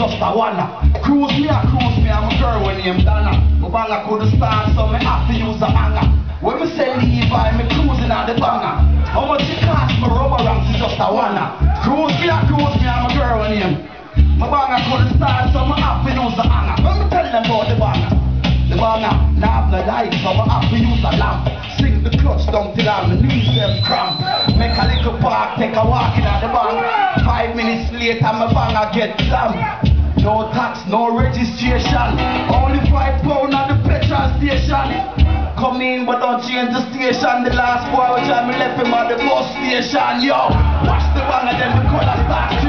just a one. Cruise me, I'm a girl when named Donna. My banger couldn't start, so me have to use a hanger. When me say leave, I'm cruising on the banger. How much it cost me rubber ramps is just a one. Cruise me, I'm a girl when named. My banger couldn't start, so me have to use a hanger. Let me tell them about the banger. The banger, now have no light, so I have to use a lamp. Sing the clutch down till my knees them cramp. Make a little park, take a walk in at the bank. 5 minutes later, my banger get slammed. No tax, no registration. Only £5 at the petrol station. Come in, but don't change the station. The last boy which I left him at the bus station. Yo, watch the banger, then the color start.